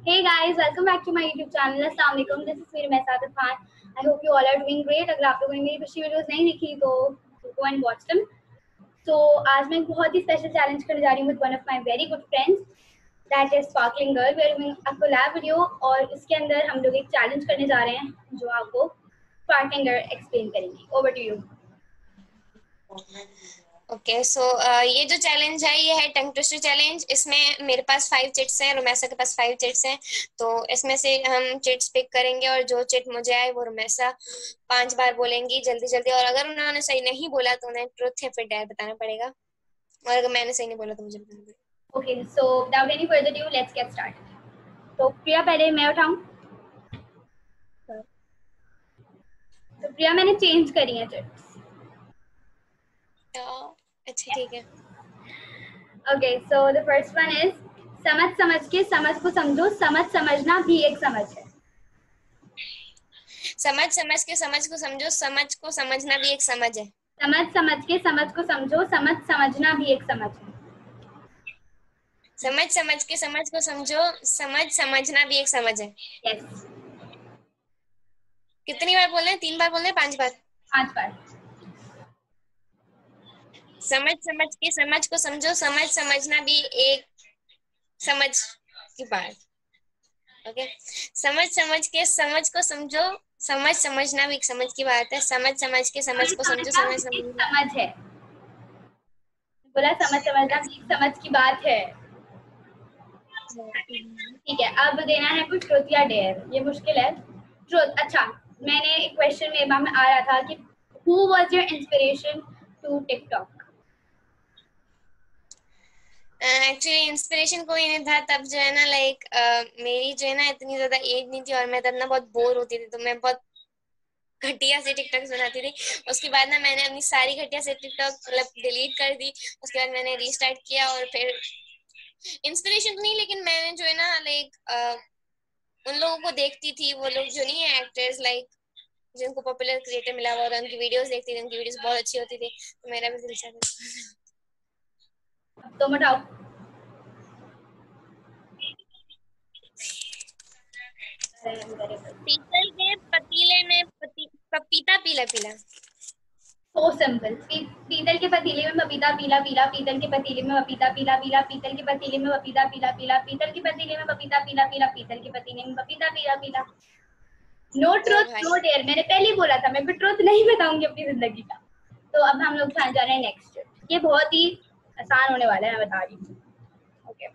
Hey guys, welcome back to my YouTube channel. अस्सलाम वालेकुम. This is मेरी मैसात Khan. I hope you all are doing great. अगर आप लोगों ने मेरी पिछली वीडियोस नहीं देखी तो go and watch them. So आज मैं एक बहुत ही स्पेशल चैलेंज करने जा रही हूँ with one of my very good friends. That is Sparkling Girl. We are doing a collab video और इसके अंदर हम लोग एक चैलेंज करने जा रहे हैं जो आपको Sparkling Girl explain करेंगी. Over to you. Okay so ये जो चैलेंज है ये है टंग ट्विस्टर चैलेंज। इसमें मेरे पास 5 चिट्स हैं, रुमैसा के पास 5 चिट्स हैं। तो इसमें से हम चिट्स पिक करेंगे और जो चिट मुझे आए वो रुमैसा 5 बार बोलेंगी जल्दी जल्दी। और अगर उन्होंने सही नहीं बोला तो उन्हें ट्रुथ या फिर डेयर बताना पड़ेगा, और अगर मैंने सही नहीं बोला तो मुझे बताना पड़ेगा। Okay, so without any further ado, let's get started. तो प्रिया पहले मैं उठाऊं? तो प्रिया मैंने चेंज करी है चिट्स। अच्छा ठीक है। Okay, so the first one is समझ समझ के समझ को समझो, समझ समझना भी एक समझ है। समझ समझ के समझ को समझो, समझ को समझना भी एक समझ है। समझ समझ के समझ को समझो, समझ समझना भी एक समझ है। समझ समझ के समझ को समझो, समझ समझना भी एक समझ है। Yes. कितनी बार बोलना है? 3 बार बोलना है? 5 बार? 5 बार। समझ समझ के समझ को समझो, समझ समझना भी एक समझ की बात। ओके, समझ समझ के समझ को समझो, समझ समझना भी एक समझ की बात है। समझ समझ के समझ को समझो, समझ समझना समझ है। बोला समझ समझना भी एक समझ की बात है। ठीक है, अब देना है कुछ ट्रुथ या डेयर। ये मुश्किल है। ट्रुथ। अच्छा, मैंने एक क्वेश्चन में आ रहा था कि who was your inspiration to TikTok? Actually inspiration कोई नहीं था तब, जो है ना लाइक मेरी जो है ना इतनी ज्यादा एज नहीं थी और मैं तब ना बहुत बोर होती थी, तो मैं बहुत घटिया से टिकटॉक बनाती थी। उसके बाद ना मैंने अपनी सारी घटिया से टिकटॉक मतलब डिलीट कर दी। उसके बाद मैंने रीस्टार्ट किया और फिर इंस्पिरेशन तो नहीं, लेकिन मैंने जो है ना लाइक उन लोगों को देखती थी, वो लोग जो नहीं है एक्टर्स लाइक जिनको पॉपुलर क्रिएटर मिला हुआ था, उनकी वीडियोस देखती थी, उनकी वीडियोस बहुत अच्छी होती थी, तो मेरा भी दिल चाहता। तो बताओ। पीतल के पतीले में पपीता पीला पीला। So simple. पीतल के पतीले में पपीता पीला पीला, पीतल के पतीले में पपीता पीला पीला, पीतल के पतीले में पपीता पीला पीला, पीतल के पतीले में पपीता पीला पीला, पीतल के पतीले में पपीता पीला पीला। No truth no dare. मैंने पहले ही बोला था मैं कोई ट्रुथ नहीं बताऊंगी अपनी जिंदगी का। तो अब हम लोग खाने जा रहे हैं नेक्स्ट। ये बहुत ही आसान होने वाला है, मैं बता रही हूँ। ओके।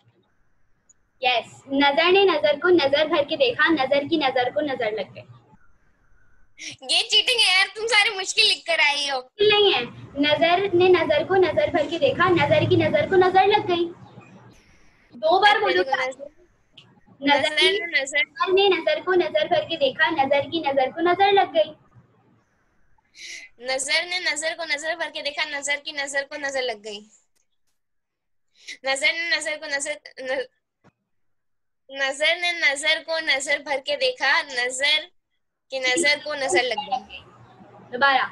यस। नजर ने नजर को नजर भर के देखा, नजर की नजर को नजर लग गई। ये चीटिंग है यार, तुम सारे मुश्किल लिख कर आई हो। नहीं है। नजर ने नजर को नजर भर के देखा, नजर की नजर को नजर लग गई। 2 बार बोलो। नजर ने नजर को नजर भर के देखा, नजर की नजर को नजर लग गई। नजर ने नजर को नजर भर के देखा, नजर की नजर को नजर लग गई। नजर ने नजर को नजर ने नजर को नजर भर के देखा, नजर की नजर को नजर लग गई। दोबारा।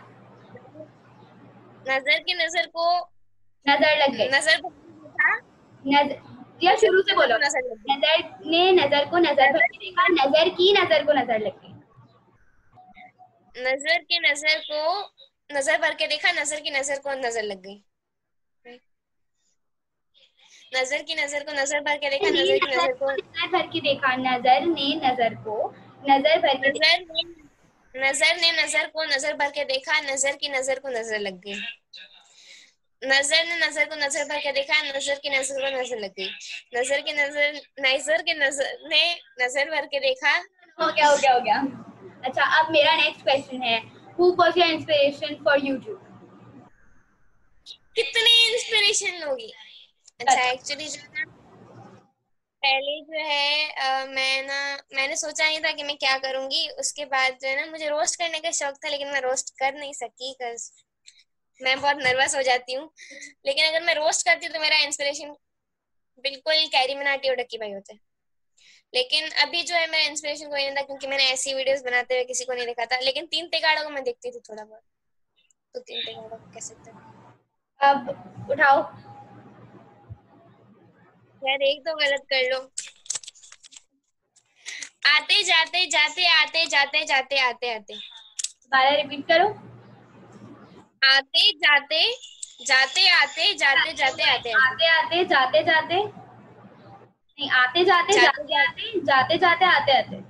नजर की नजर को नजर लग गई। नजर भर के देखा, नजर या नजर शुरू की से नजर बोलो। को नजर लग गई। नजर ने नजर को नजर भर के देखा, नजर की नजर को नजर लग गई। नजर की नजर को नजर भर के देखा, नजर की नजर को नजर लग गई। नजर की नजर को नजर भर के देखा, नजर की नजर को नजर भर के देखा, नजर ने नजर को नजर भर के नजर ने नजर को नजर भर के देखा, नजर की नजर को नजर लग गई। नजर ने नजर को नजर भर के देखा, नजर की नजर को नजर लग गई। नजर की नजर ने नजर भर के देखा। हो गया हो गया हो गया। अच्छा, अब मेरा नेक्स्ट क्वेश्चन है, who was your inspiration for YouTube? कितने इंस्पिरेशन होगी? अच्छा, एक्चुअली जो है ना पहले जो है मैंने सोचा नहीं था कि मैं क्या करूंगी। उसके बाद जो है ना मुझे रोस्ट करने का शौक था, लेकिन मैं रोस्ट कर नहीं सकी बिकॉज मैं बहुत नर्वस हो जाती हूँ। लेकिन अगर मैं रोस्ट करती तो मेरा इंस्पिरेशन बिल्कुल कैरी मिनाटी और डक्की भाई होते। लेकिन अभी जो है मेरा इंस्पिरेशन कोई नहीं था, क्योंकि मैंने ऐसी वीडियोस बनाते हुए किसी को नहीं देखा था। लेकिन 3 तेगाड़ों को मैं देखती थी थोड़ा बहुत, तो 3 तेगाड़ों को कह सकते हैं। अब उठाओ। यार एक तो गलत कर लो। आते जाते जाते आते जाते जाते आते आते। दोबारा रिपीट करो। आते जाते जाते आते जाते जाते आते आते। आते आते जाते जाते, नहीं, आते जाते जाते जाते जाते आते जाते जाते आते आते।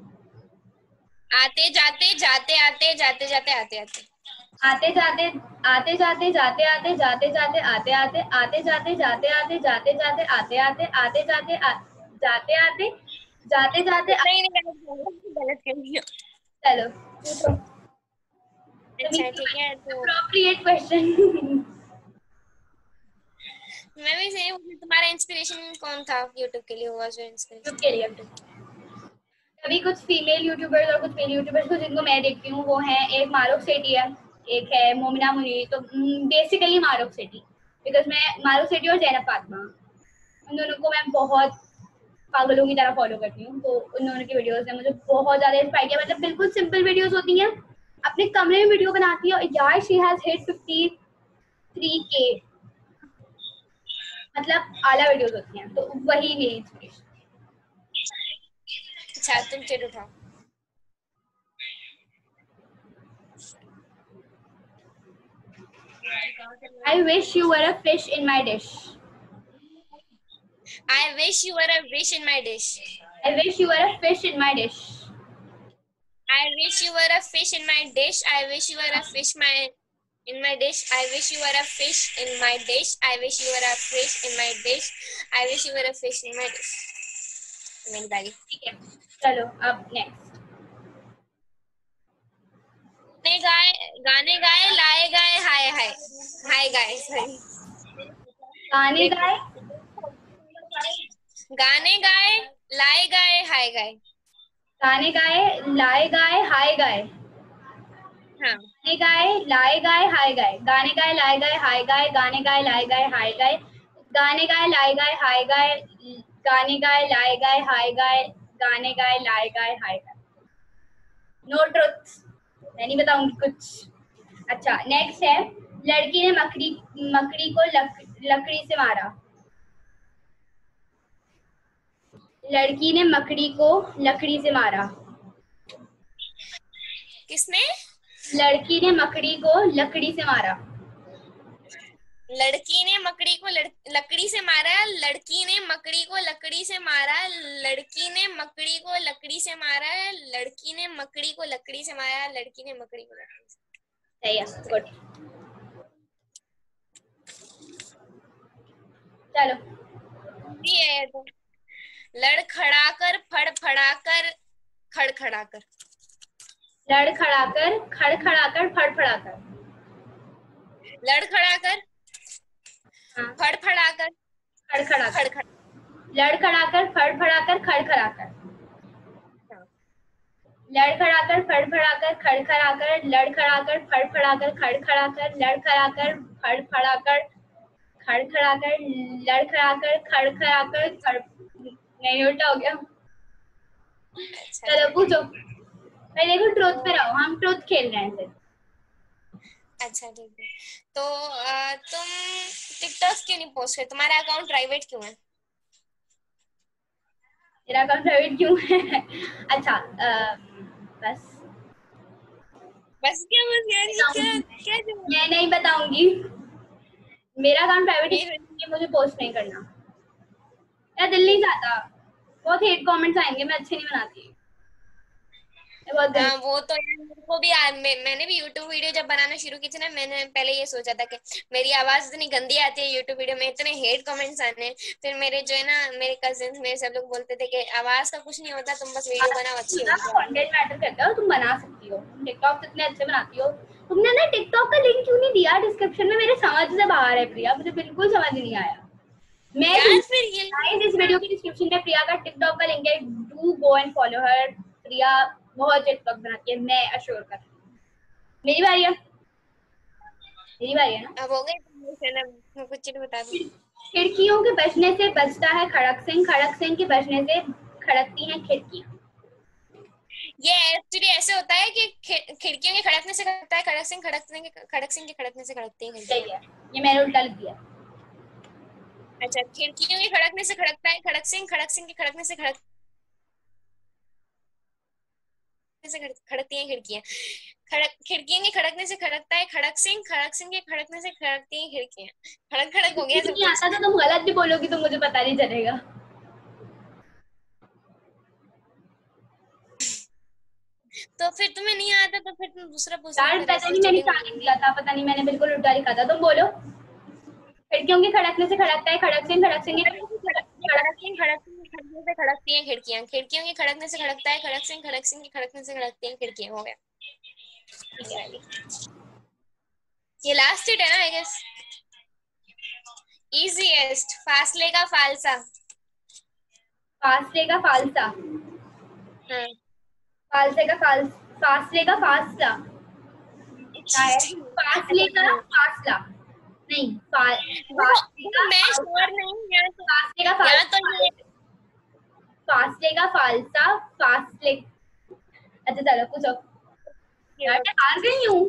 आते जाते जाते आते जाते जाते आते आते। आते जाते, आते जाते जाते आते जाते जाते आते आते, आते जाते जाते आते जाते जाते आते आते, आते जाते जाते आते जाते जाते नहीं नहीं, गलत कर दिया। चलो पूछो। अच्छा ठीक है, तो अप्रोप्रिएट क्वेश्चन। मैं भी सही हूँ। तुम्हारा इंस्पिरेशन कौन था यूट्यूब के लिए, हुआ जो यूट्यूब इंस्पिरेशन के था लिए यूट्यूब? अभी कुछ फीमेल यूट्यूबर्स और कुछ मेल यूट्यूबर्स को जिनको मैं देखती हूँ वो हैं, एक मारूफ सेठी है, एक है मोमिना मुनीर। तो बेसिकली मारूफ सेठी, बिकॉज मैं मारूफ सेठी और जैनब फातिमा, उन दोनों को मैं बहुत पागलों की तरह फॉलो करती हूँ। तो उन दोनों की वीडियोस ने मुझे बहुत ज्यादा इंस्पायर किया। मतलब बिल्कुल सिंपल वीडियोस होती हैं, अपने कमरे में वीडियो बनाती है और यार शी हैज हिट 53K, मतलब आला वीडियोस होती हैं। तो वही मेरी इंस्पिरेशन। अच्छा तुम चिट उठाओ। I wish you were a fish in my dish. I wish you were a fish in my dish. I wish you were a fish in my dish. I wish you were a fish in my dish. I wish you were a fish in my dish. I wish you were a fish in my dish. I wish you were a fish in my dish. I wish you were a fish in my dish. मेरी बारी। ठीक है, चलो अब next. गाने गाए लाए गाए हाय हाय हाय गाए सॉरी। गाने गाए, गाने गाए लाए गाए हाय गाए। गाने गाए, लाए गाए, हाय गाए। हाँ गाने गाए, लाए गाए, हाय गाए। गाने गाए, लाए गाए, हाय गाए। गाने गाए, लाए गाए, हाय गाए। गाने गाए, लाए गाए, हाय गाए। गाने गाए, लाए गाए, हाय गाए। गाने गाए, लाए गाए, हाय गाए। नो ट्रुथ, मैं नहीं बताऊंगी कुछ। अच्छा नेक्स्ट है, लड़की ने मकड़ी को लकड़ी से मारा। लड़की ने मकड़ी को लकड़ी से मारा। किसने? लड़की ने मकड़ी को लकड़ी से मारा। लड़की ने मकड़ी को लकड़ी से मारा। लड़की ने मकड़ी को लकड़ी से मारा। लड़की ने मकड़ी को लकड़ी से मारा। लड़की ने मकड़ी को लकड़ी से मारा। लड़की ने मकड़ी को लकड़ी से। सही है, गुड। चलो ये है तो लड़खड़ाकर फड़फड़ाकर खड़खड़ाकर। लड़खड़ाकर, खड़खड़ाकर, फड़फड़ाकर। लड़खड़ाकर हाँ, फड़फड़ाकर खड़खड़ाकर। खड़खड़। लड़खड़ाकर, फड़फड़ाकर, खड़खड़ाकर। लड़खड़ाकर, फड़फड़ाकर, खड़खड़ाकर। लड़खड़ाकर, फड़फड़ाकर, खड़खड़ाकर। लड़खड़ाकर, फड़फड़ाकर, खड़खड़ाकर। लड़खड़ाकर, खड़खड़ाकर, खड़, नहीं उल्टा हो गया। अच्छा चलो ठीक है। पूछो। मैं देखो ट्रुथ पे तो रहो, हम ट्रुथ खेल रहे हैं सिर्फ। अच्छा ठीक है, तो तुम टिकटॉक क्यों नहीं पोस्ट करते? तुम्हारा अकाउंट प्राइवेट क्यों है? मेरा अकाउंट प्राइवेट क्यों है? अच्छा बस बस क्या, बस यार ये क्या बताऊंगी, क्या जवाब? मैं नहीं बताऊंगी। मेरा अकाउंट प्राइवेट मेरे इसलिए मुझे पोस्ट नहीं करना, मेरा दिल नहीं चाहता। बहुत हेट कमेंट्स आएंगे, मैं अच्छे नहीं बनाती, मैं बहुत हाँ गंदी। वो तो यार मेरे को भी मैंने भी यूट्यूब वीडियो जब बनाना शुरू की थी ना, मैंने पहले ये सोचा था कि मेरी आवाज इतनी गंदी आती है यूट्यूब वीडियो में, इतने हेट कमेंट्स आने। फिर मेरे जो है ना, मेरे कजिन्स मेरे सब लोग बोलते थे कि आवाज का कुछ नहीं होता, तुम बस वीडियो बनाओ, अच्छी होनी चाहिए। कंटेंट मैटर करता है और तुम बना सकती हो, तुम टिकटॉक इतने अच्छे बनाती हो। तुमने ना टिकटॉक का लिंक क्यों नहीं दिया डिस्क्रिप्शन में? मेरे समझ से बाहर है प्रिया, मुझे बिल्कुल समझ नहीं आया। मैं यार फिर ये गाइस इस वीडियो की डिस्क्रिप्शन में प्रिया का टिकटॉक का लिंक है, do go and follow her. Priya बहुत टिकटॉक बनाती है, मैं अश्योर कर रही हूँ। मेरी बारी है, मेरी बारी है ना। अब हो गए, तुम कुछ चीज बता दो। खिड़कियों के बजने से बजता है खड़क सिंह, खड़क सिंह के बजने से खड़कती हैं खिड़कियां। ये एक्चुअली ऐसे होता है कि खिड़कियों के खड़कने से खड़कता है खड़क सिंह के खड़कने से खड़कती है खिड़कियां। सही है, ये मैंने उल्टा लिख दिया। अच्छा, खिड़कियों के खड़कने से खड़कता है खड़क सिंह के खड़कने से खड़क से खड़कती हैं खिड़कियां, खिड़कियों के खड़कने से खड़कता है खड़क सिंह के खड़कने से खड़कती हैं खिड़कियां। खड़क खड़क हो गया सब नहीं कुछ। आता तो तुम गलत भी बोलोगी तो मुझे पता नहीं चलेगा। तो फिर तुम्हें नहीं आता तो फिर तुम दूसरा पूछना, यार फिर पता ऐसे नहीं मैंने चीटिंग क्या लिख दिया था, पता नहीं मैंने बिल्कुल उल्टा लिखा था। तुम बोलो। खिड़कियों के खड़कने से खड़कता है खड़क सिंह खड़कने से खड़कती हैं खिड़कियां, खिड़कियों के खड़कने से खड़कता है खड़क सिंह के खड़कने से खड़कती हैं खिड़कियां। हो गया ये लास्ट हिट है ना आई गेस। इजीएस्ट, फासले का फालसा। फासले का फालसा, हाँ फालसे का फासले का फासला क्या है? फासले का फासला नहीं, फासले का मैं फालसा, श्योर नहीं या तो, फासले का या फालसा, तो ये फासले का फालसा, फासले। अच्छा चलो पूछो। यार मैं हार गई हूँ,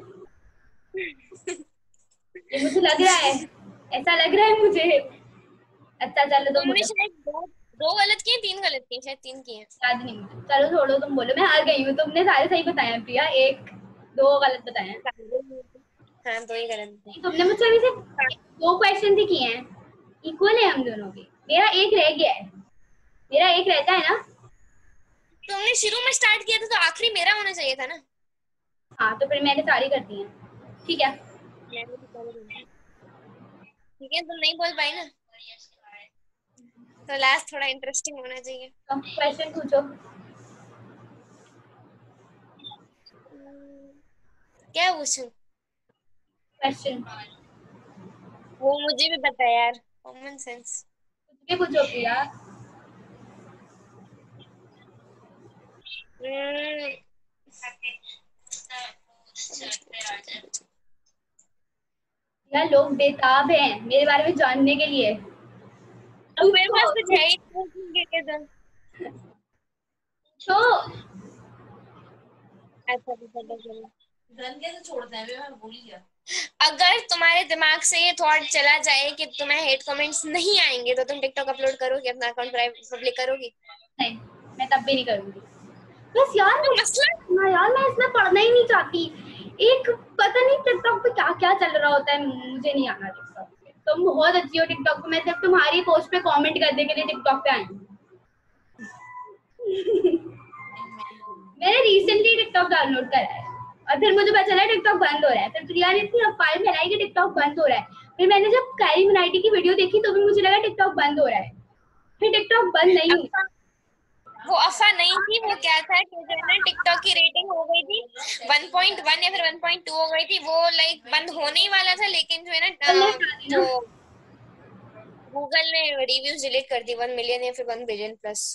ये मुझे लग रहा है, ऐसा लग रहा है मुझे। अच्छा चलो तुम तुमने बोलो। शायद दो गलत किए, तीन गलत किए, शायद तीन किए हैं। याद नहीं मुझे, चलो छोड़ो तुम बोलो। मैं हार गई हूँ, तुमने सारे सही बताए हैं प्रिया, एक दो गलत बताए हैं। हाँ दो ही गलत थे। तुमने मुझसे अभी सिर्फ दो क्वेश्चन ही किए हैं, इक्वल है हम दोनों के। मेरा एक रह गया है, मेरा एक रहता है ना। तुमने शुरू में स्टार्ट किया था तो आखिरी मेरा होना चाहिए था ना। हाँ तो फिर मैंने सारी कर दी हैं, ठीक है। ठीक है तुम नहीं बोल पाई ना, तो लास्ट थोड़ा इंटरेस्टिंग होना चाहिए। तो क्वेश्चन पूछो। क्या पूछूं? क्वेश्चन वो मुझे भी पता है यार, कॉमन सेंस। कुछ भी पूछो प्रिया। यार लोग बेताब हैं मेरे बारे में जानने के लिए। अब मेरे पूछो पास कुछ है ही नहीं तो अच्छा तो पता चला। धन कैसे छोड़ते हैं मैं भूल गया। अगर तुम्हारे दिमाग से ये थॉट चला जाए कि तुम्हें हेट कमेंट्स नहीं आएंगे तो तुम टिकटॉक अपलोड करोगी, अपना अकाउंट पब्लिक करोगी? नहीं, मैं तब भी नहीं करूंगी। बस यार तो मसला मुझे यार मैं इसमें पढ़ना ही नहीं चाहती। एक पता नहीं टिकटॉक पे क्या क्या चल रहा होता है, मुझे नहीं आना टिकटॉक पे। तुम बहुत अच्छी हो टिकटॉक पे, मैं सिर्फ तुम्हारी पोस्ट पे कमेंट करने के लिए टिकटॉक पे आई हूँ। मैंने रिसेंटली टिकटॉक डाउनलोड करा है और फिर मुझे पता चला टिकटॉक बंद हो रहा है। फिर प्रिया ने इतनी अफवाह फैलाई कि टिकटॉक बंद हो रहा है। फिर मैंने जब कैरी मनाइटी की वीडियो देखी तो भी मुझे लगा टिकटॉक बंद हो रहा है। फिर टिकटॉक बंद नहीं हुआ। वो अफवाह नहीं थी, वो क्या था कि जो है ना टिकटॉक की रेटिंग हो गई थी 1.1 या फिर 1.2 हो गई थी, वो लाइक बंद होने ही वाला था, लेकिन जो है ना वो गूगल ने रिव्यूज डिलीट कर दी 1 मिलियन या फिर 1 बिलियन प्लस।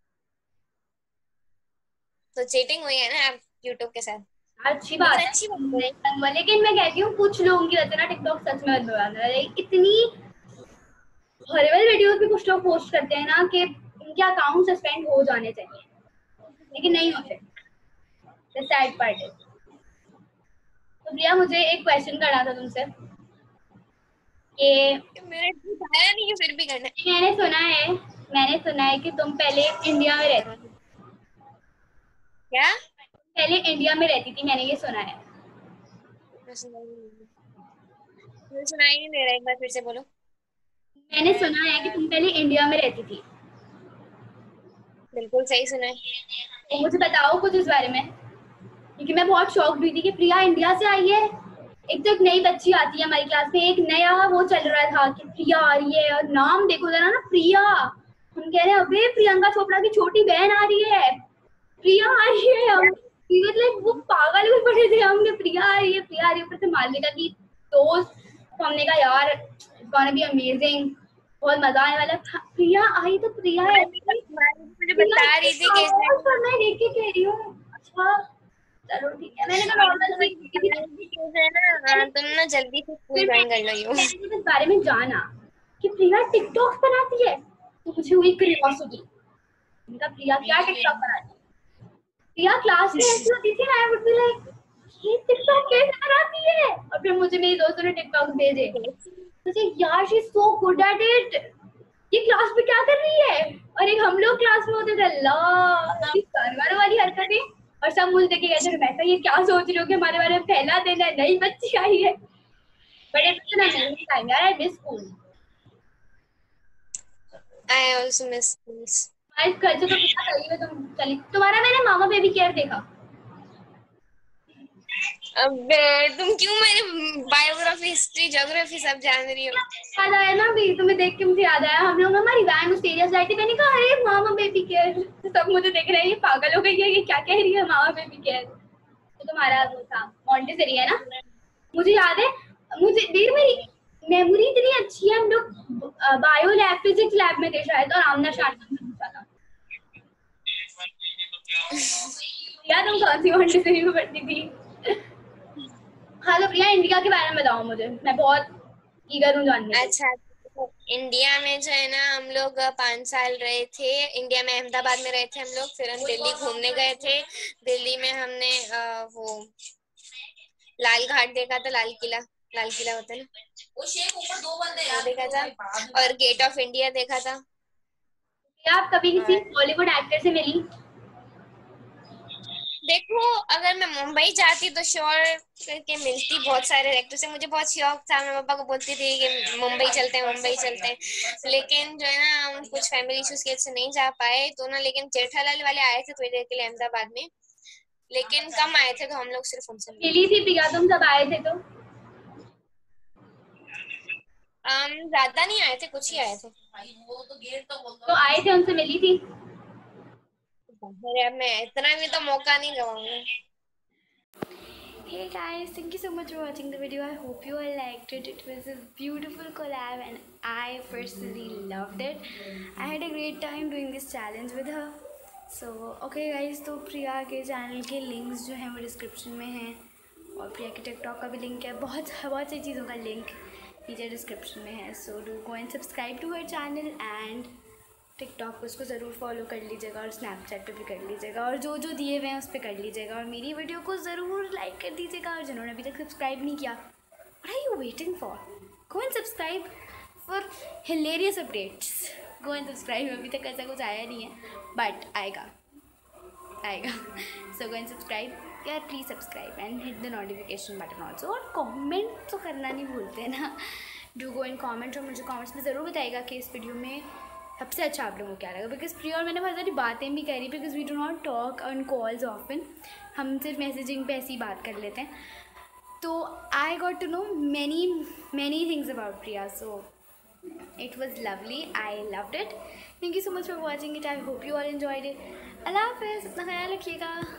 तो चीटिंग हुई है ना आप यूट्यूब के साथ, अच्छी बात लेकिन है, अच्छी बात है। लेकिन मैं कहती हूँ कुछ लोगों की वजह से ना टिकटॉक सच में बंद हो जाता है। इतनी हॉरिबल वीडियोस भी कुछ लोग पोस्ट करते हैं ना कि उनके अकाउंट सस्पेंड हो जाने चाहिए, लेकिन नहीं होते। द सैड पार्ट है। तो प्रिया मुझे एक क्वेश्चन करना था तुमसे कि मेरे आया नहीं है फिर भी करना मैंने सुना है कि तुम पहले इंडिया में रहती थी। क्या? पहले इंडिया में रहती थी, मैंने ये सुना है। मुझे सुनाई नहीं दे रहा, एक बार फिर से बोलो। मैंने सुना है कि तुम पहले इंडिया में रहती थी, बिल्कुल सही सुना है। तो मुझे बताओ कुछ इस बारे में, क्योंकि मैं बहुत शॉक्ड हुई थी कि प्रिया इंडिया से आई है। एक तो एक नई बच्ची आती है हमारी क्लास में, एक नया वो चल रहा था कि प्रिया आ रही है, और नाम देखो जरा ना, प्रिया। हम कह रहे हैं अबे प्रियंका चोपड़ा की छोटी बहन आ रही है, प्रिया आ रही है। हम मतलब वो पागल हुए पड़े थे हमने, प्रिया आ रही है प्रिया आ रही है। ऊपर से मालविका की दोस्त, तो हमने कहा यार इट्स गोना बी अमेजिंग, बहुत मजा आने वाला है। प्रिया आई तो प्रिया है, मुझे बता रही थी कि मैं देख के कह रही हूँ अच्छा चलो ठीक है। मैंने तो नॉर्मल सी तुम ना जल्दी से स्कूल फिर ज्वाइन कर लो यू। मैंने जब इस बारे में जाना कि प्रिया टिकटॉक बनाती है तो मुझे हुई क्यूरियोसिटी। उनका प्रिया क्या टिकटॉक बनाती है? प्रिया क्लास में ऐसी होती थी, आई वुड बी लाइक ये टिकटॉक कैसे बनाती है? और फिर मुझे मेरी दोस्तों ने टिकटॉक भेजे, मुझे यार she is so good at it, ये क्लास में क्या कर रही है? और एक हम लोग क्लास में होते थे, अल्लाह कारवां वाली हरकतें। और सब मुझे देखे कहते हैं वैसा ये क्या सोच रही हो कि हमारे बारे में पहला दिन है, नई बच्ची आई है। But it's an amazing time यार, I miss school. I also miss schools. आज घर से तो बिना करी में तुम चली। तुम्हारा मैंने मामा बेबी केयर देखा। अबे तुम क्यों मेरी बायोग्राफी, हिस्ट्री, ज्योग्राफी सब जान रही हो? याद आया ना अभी, तुम्हें देख के मुझे याद आया, हम लोग हमारी वैन विस्टेरिया से आई थी, मैंने कहा अरे मामा बेबी केयर। सब मुझे देख रहे हैं ये पागल हो गई है, ये क्या कह रही है मामा बेबी केयर। तो तुम्हारा वो था मॉन्टेसरी है ना, मुझे याद है। मुझे देर मेरी मेमोरी इतनी अच्छी है, हम लोग बायो लैब फिजिक्स लैब में थे शायद, और आमना सामना में पूछा था। यार तुम कौन सी मॉन्टेसरी में पढ़ती थी? हाँ तो प्रिया इंडिया के बारे में बताओ मुझे, मैं बहुत ईगर हूँ जानने के लिए। अच्छा, तो इंडिया में जो है ना हम लोग 5 साल रहे थे। इंडिया में अहमदाबाद में रहे थे हम लोग, फिर हम दिल्ली घूमने गए थे। दिल्ली में हमने वो लाल घाट देखा था, लाल किला होता है ना, वो देखा था। और गेट ऑफ इंडिया देखा था। क्या आप कभी किसी और बॉलीवुड एक्टर से मिली? देखो, अगर मैं मुंबई जाती तो श्योर करके मिलती बहुत सारे एक्टर से। मुझे बहुत शौक था, मैं पापा को बोलती थी कि मुंबई चलते हैं, मुंबई चलते हैं। लेकिन जो है ना हम कुछ फैमिली इश्यूज की वजह से नहीं जा पाए तो ना। लेकिन जेठालाल वाले आए थे थोड़ी देर के लिए अहमदाबाद में, लेकिन कम आए थे तो हम लोग सिर्फ उनसे मिले मिली थे। थी प्रिया तुम जब आए थे तो? ज्यादा नहीं आए थे, कुछ ही आए थे। तो आए थे उनसे मिली थी? अरे अब मैं इतना भी तो मौका नहीं गवाऊंगा। Hey guys, thank you so much for watching the video. I hope you all liked it. It was a beautiful collab and I personally loved it. I had a great time doing this challenge with her. So, okay guys, तो प्रिया के channel के links जो हैं वो description में हैं, और प्रिया के टिकटॉक का भी लिंक है, बहुत सी चीज़ों का लिंक नीचे डिस्क्रिप्शन में है. So do go and subscribe to her channel and TikTok पे उसको ज़रूर फॉलो कर लीजिएगा, और स्नैपचैट पे भी कर लीजिएगा, और जो जो दिए हुए हैं उस पर कर लीजिएगा, और मेरी वीडियो को ज़रूर लाइक कर दीजिएगा. और जिन्होंने अभी तक सब्सक्राइब नहीं किया, what are you waiting for? Go and subscribe for hilarious updates. Go and subscribe. अभी तक ऐसा कुछ आया नहीं है बट आएगा. सो गो एंड सब्सक्राइब यार, please subscribe and hit the notification button also. और कॉमेंट तो करना नहीं भूलते ना. डू गो एंड कॉमेंट, और मुझे कॉमेंट्स में ज़रूर बताइएगा कि इस वीडियो में सबसे अच्छा आप लोगों को क्या लगा. बिकॉज प्रिया और मैंने बहुत सारी बातें भी करी, because we do not talk on calls often. हम सिर्फ मैसेजिंग पे ऐसी बात कर लेते हैं. तो I got to know many things about Priya. So it was lovely, I loved it. Thank you so much for watching it. I hope you all enjoyed it. अल्लाह हाफिज़, अपना ख्याल रखिएगा.